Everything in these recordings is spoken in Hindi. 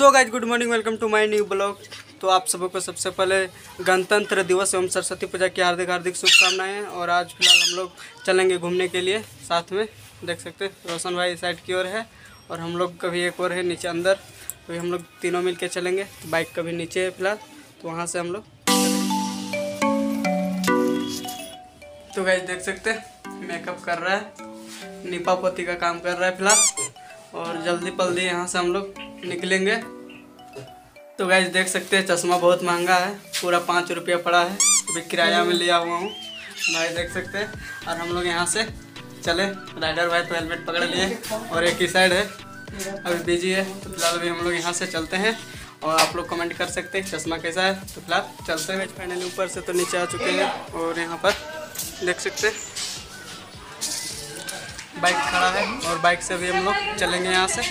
So guys good morning, welcome to my new blog. तो आप सबको सबसे पहले गणतंत्र दिवस एवं सरस्वती पूजा की हार्दिक हार्दिक शुभकामनाएं। और आज फिलहाल हम लोग चलेंगे घूमने के लिए, साथ में देख सकते हैं रोशन भाई साइड की ओर है और हम लोग कभी एक और है नीचे अंदर। तो हम लोग तीनों मिल के चलेंगे। तो बाइक कभी नीचे है फिलहाल, तो वहाँ से हम लोग। तो गाइस देख सकते हैं मेकअप कर रहा है, निपा पोती का काम कर रहा है फिलहाल। और जल्दी पल्दी यहाँ से हम लोग निकलेंगे। तो गाइस देख सकते हैं चश्मा बहुत महंगा है, पूरा 5 रुपया पड़ा है। अभी किराया में लिया हुआ हूँ भाई, देख सकते हैं। और हम लोग यहाँ से चले, राइडर भाई तो हेलमेट पकड़ लिए और एक ही साइड है अभी बिजी है। तो फिलहाल अभी हम लोग यहाँ से चलते हैं और आप लोग कमेंट कर सकते हैं चश्मा कैसा है। तो फिलहाल चलते हैं। फाइनली ऊपर से तो नीचे आ चुके हैं और यहाँ पर देख सकते हैं बाइक खड़ा है और बाइक से भी हम लोग चलेंगे यहाँ से।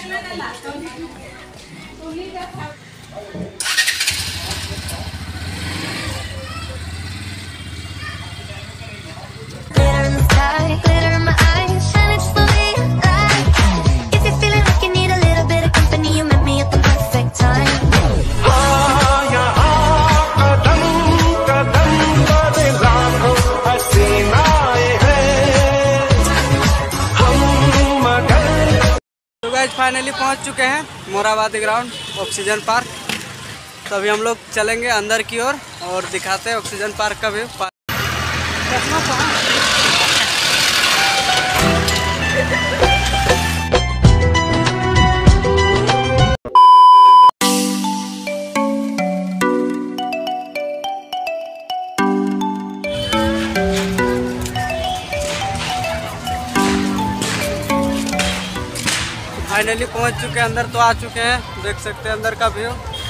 फाइनली पहुंच चुके हैं मोराबादी ग्राउंड ऑक्सीजन पार्क। तो अभी हम लोग चलेंगे अंदर की ओर और दिखाते हैं ऑक्सीजन पार्क का व्यू। फाइनली पहुंच चुके हैं अंदर, तो आ चुके हैं, देख सकते हैं अंदर का व्यू।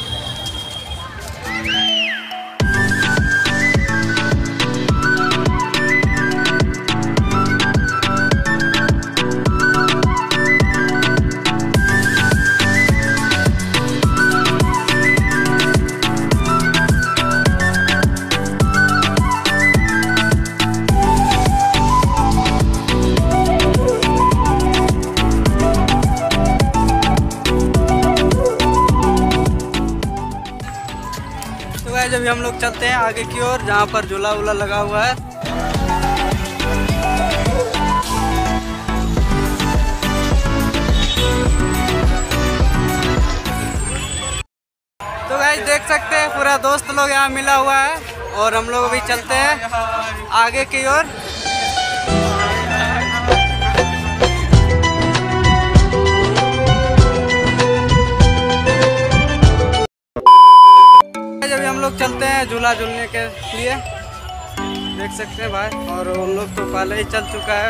अभी हम लोग चलते हैं आगे की ओर, जहाँ पर झूला वूला लगा हुआ है। तो गाइस देख सकते हैं पूरा दोस्त लोग यहाँ मिला हुआ है और हम लोग अभी चलते हैं आगे की ओर। हम लोग चलते हैं झूला झूलने के लिए, देख सकते हैं भाई। और उन लोग तो पहले ही चल चुका है।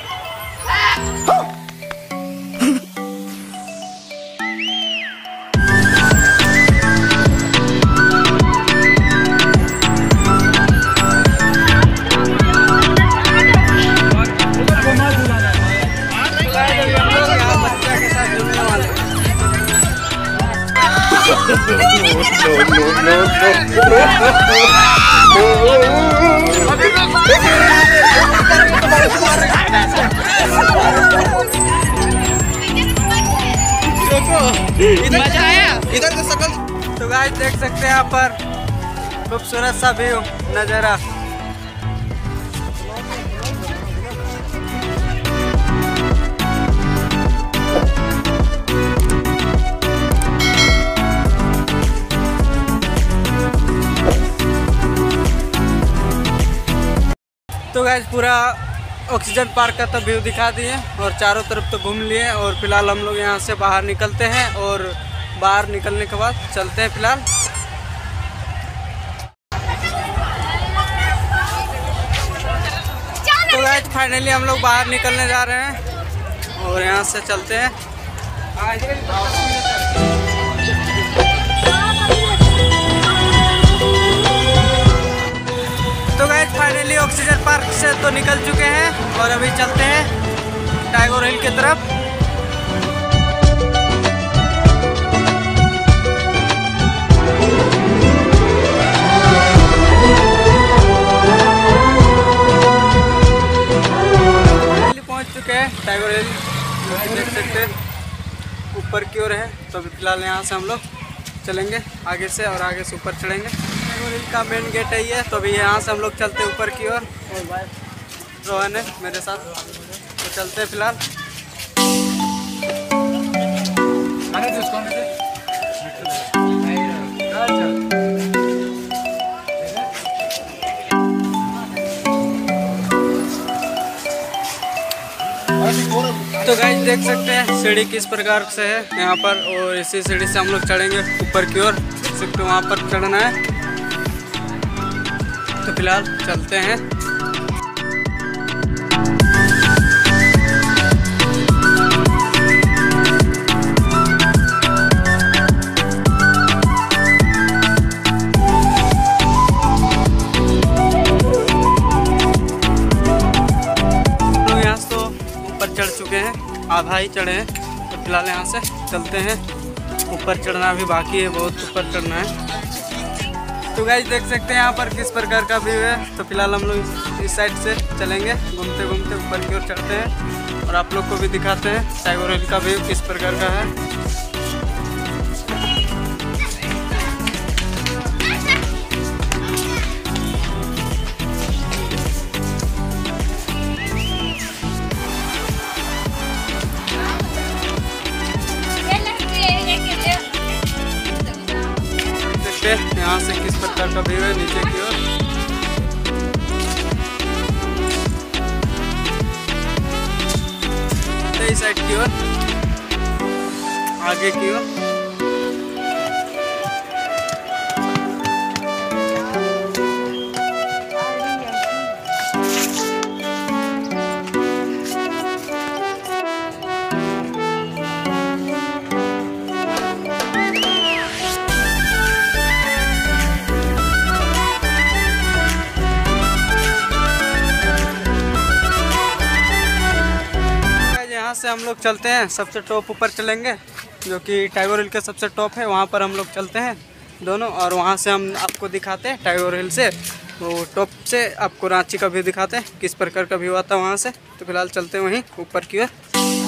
मजा आया इधर से सकल। तो गाइस देख सकते हैं यहाँ पर खूबसूरत सा व्यू नजारा। तो गाइस पूरा ऑक्सीजन पार्क का तो व्यू दिखा दिए और चारों तरफ तो घूम लिए। और फिलहाल हम लोग यहाँ से बाहर निकलते हैं और बाहर निकलने के बाद चलते हैं फिलहाल। तो गाइस फाइनली हम लोग बाहर निकलने जा रहे हैं और यहाँ से चलते हैं। तो गाइस फाइनली ऑक्सीजन पार्क से तो निकल चुके हैं और अभी चलते हैं टाइगर हिल की तरफ। पहुंच चुके हैं टाइगर हिल, देख सकते हैं ऊपर की ओर है। तो अभी फिलहाल यहाँ से हम लोग चलेंगे आगे से और आगे से ऊपर चढ़ेंगे। टाइगर का मेन गेट है ये, तो अभी यहाँ से हम लोग चलते हैं ऊपर की ओर। और भाई रोहन है मेरे साथ, तो चलते हैं फिलहाल। तो गाइस देख सकते हैं सीढ़ी किस प्रकार से है यहाँ पर, और इसी सीढ़ी से हम लोग चढ़ेंगे ऊपर की ओर। देख सकते हो वहाँ पर चढ़ना है, तो फिलहाल चलते हैं। चढ़ चुके हैं, आधा ही चढ़े हैं, तो फिलहाल यहाँ से चलते हैं। ऊपर चढ़ना भी बाकी है, बहुत ऊपर चढ़ना है। तो गाइस देख सकते हैं यहाँ पर किस प्रकार का व्यू है। तो फिलहाल हम लोग इस साइड से चलेंगे, घूमते घूमते ऊपर की ओर चढ़ते हैं और आप लोग को भी दिखाते हैं टाइगर हिल का व्यू किस प्रकार का है। यहाँ से किस प्रकार का व्यू है नीचे की ओर। इस साइड की ओर, आगे की ओर। यहाँ से हम लोग चलते हैं, सबसे टॉप ऊपर चलेंगे, जो कि टाइगर हिल का सबसे टॉप है। वहाँ पर हम लोग चलते हैं दोनों, और वहाँ से हम आपको दिखाते हैं टाइगर हिल से, वो टॉप से आपको रांची का व्यू दिखाते हैं किस प्रकार का व्यू आता है वहाँ से। तो फिलहाल चलते हैं वहीं ऊपर की ओर।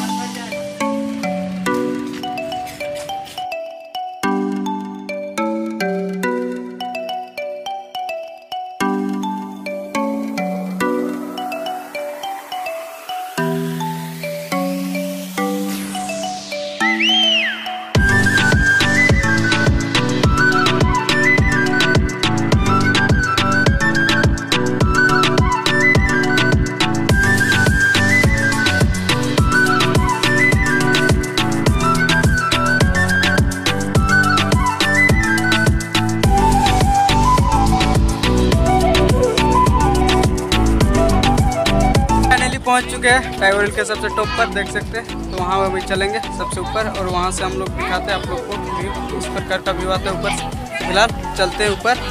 पहुंच चुके हैं टाइगर हिल के सबसे टॉप पर, देख सकते हैं। तो वहाँ भी चलेंगे सबसे ऊपर, और वहाँ से हम लोग दिखाते हैं आप लोग को व्यू इस प्रकार का व्यू आता है ऊपर से। फिलहाल चलते हैं ऊपर।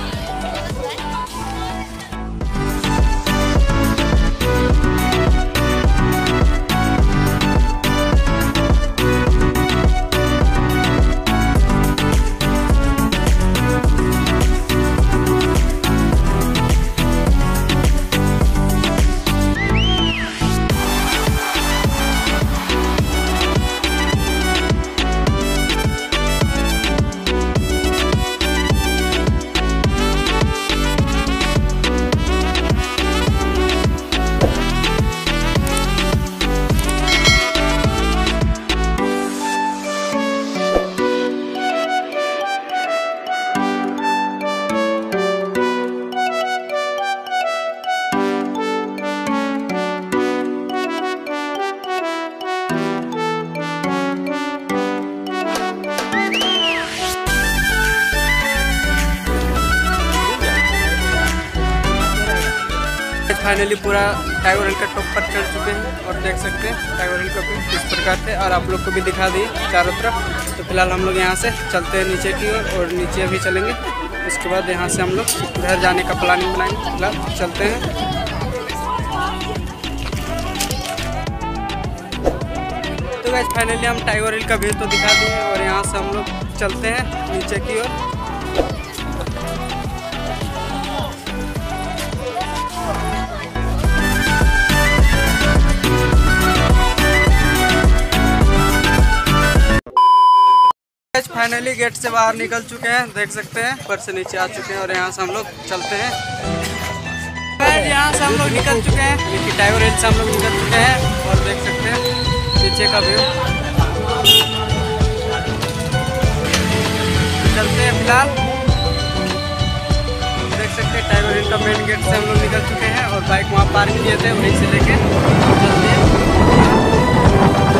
फाइनली पूरा टाइगर हिल का टॉप पर चढ़ चुके हैं, और देख सकते हैं टाइगर हिल का व्यू किस प्रकार से, और आप लोग को भी दिखा दिए चारों तरफ। तो फिलहाल हम लोग यहाँ से चलते हैं नीचे की ओर, और नीचे भी चलेंगे। उसके बाद यहाँ से हम लोग घर जाने का प्लानिंग बनाएंगे। फिलहाल चलते हैं। तो गाइस फाइनली हम टाइगर हिल का व्यू तो दिखा दिए, और यहाँ से हम लोग चलते हैं नीचे की ओर। फाइनली फाइनली गेट से बाहर निकल चुके हैं, देख सकते हैं ऊपर से नीचे आ चुके हैं और यहाँ से हम लोग चलते हैं। यहाँ से हम लोग निकल चुके हैं, ये टाइगर हिल से हम लोग निकल चुके हैं और देख सकते हैं नीचे का व्यू। चलते हैं फिलहाल, देख सकते हैं टाइगर हिल का मेन गेट से हम लोग निकल चुके हैं और बाइक वहाँ पार्क किए थे, वहीं से लेके चलते हैं।